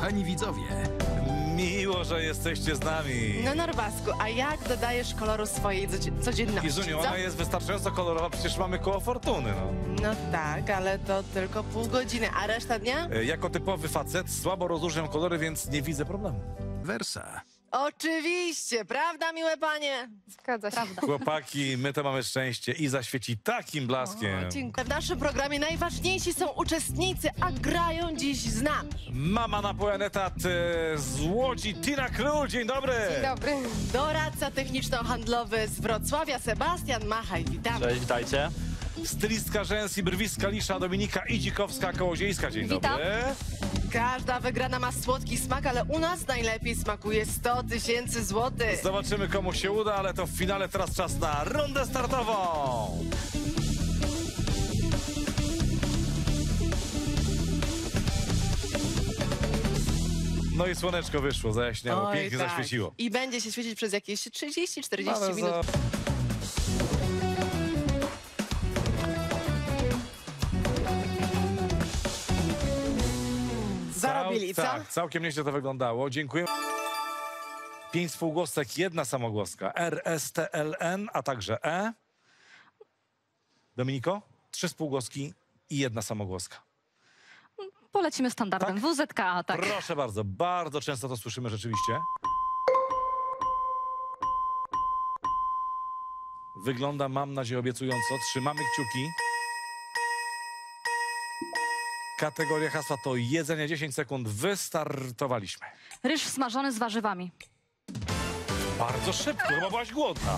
Kochani widzowie, Miło, że jesteście z nami. No Norbasku, a jak dodajesz koloru swojej codzienności? Izuniu, ona jest wystarczająco kolorowa, przecież mamy koło fortuny, no. No tak, ale to tylko pół godziny, a reszta dnia? Jako typowy facet słabo rozróżniam kolory, więc nie widzę problemu. Versa. Oczywiście, prawda, miłe panie? Zgadza się. Prawda. Chłopaki, my to mamy szczęście i zaświeci takim blaskiem. Dziękuję. W naszym programie najważniejsi są uczestnicy, a grają dziś z nami. Mama na pełen etat z Łodzi, Tina Król, dzień dobry. Dzień dobry. Doradca techniczno-handlowy z Wrocławia, Sebastian Machaj, witamy. Cześć, witajcie. Stylistka rzęs i brwiska Lisza Dominika Idzikowska-Kołodziejska, dzień Witam. dobry. Każda wygrana ma słodki smak, ale u nas najlepiej smakuje 100 000 złotych. Zobaczymy, komu się uda, ale to w finale teraz czas na rundę startową. No i słoneczko wyszło, zajaśniało, Oj, pięknie tak. zaświeciło. I będzie się świecić przez jakieś 30-40 Ale minut. Zarobili, co? Tak, całkiem nieźle to wyglądało. Dziękuję. 5 spółgłosek, 1 samogłoska. R, S, T, L, N, a także E. Dominiko? 3 spółgłoski i 1 samogłoska. Polecimy standardem. Tak? WZK, tak. Proszę bardzo, bardzo często to słyszymy rzeczywiście. Wygląda, mam nadzieję, obiecująco. Trzymamy kciuki. Kategoria hasła to jedzenie, 10 sekund. Wystartowaliśmy. Ryż smażony z warzywami. Bardzo szybko, chyba byłaś głodna.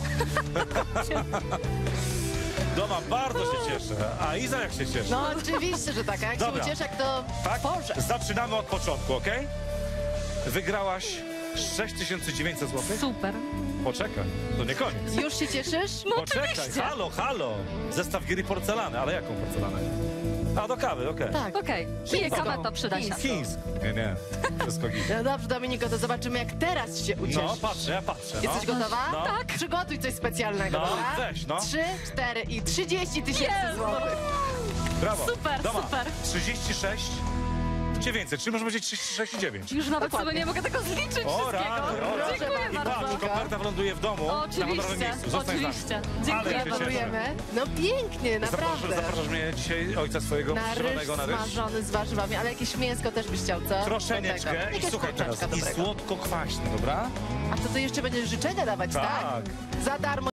Doma, bardzo się cieszę. A Iza jak się cieszy? No oczywiście, że tak. A jak Dobra. się ucieszy, jak to Tak? Boże. Zaczynamy od początku, ok? Wygrałaś 6900 zł. Super. Poczekaj, to nie koniec. Już się cieszysz? No Poczekaj, oczywiście. halo, halo. Zestaw giry porcelany, ale jaką porcelanę? A, do kawy, okej. Tak. Okej. Kijekama to przyda się. Chińsk. Nie. Wszystko git. No dobrze, Dominiko, to zobaczymy, jak teraz się ucieszysz. No, patrzę, ja patrzę. No. Jesteś gotowa? No. Tak. Przygotuj coś specjalnego, No, dobra? weź, no. 3, 4 i 30 000 złotych. Brawo. Super, Doma. super. 36 900. Czy może być 36 i 9? Już nawet Dokładnie. sobie nie mogę tego zliczyć wszystkiego. rany. Dziękuję I patrz, bardzo. koperta wyląduje w domu, na honorowym Oczywiście, miejscu. Zostań z nami. oczywiście. Ale Dziękuję się cieszę. Gratulujemy. No pięknie, naprawdę. Zapraszasz mnie dzisiaj, ojca swojego, Na ryż przyrodzonego na ryż? smażony z warzywami, ale jakieś mięsko też byś chciał, co? Troszeczkę. Do tego. I Jakaś słuchaj teraz, kurczaczka i dobrego. słodko-kwaśny, dobra? A to ty jeszcze będziesz życzenia dawać, tak? Tak. Za darmo.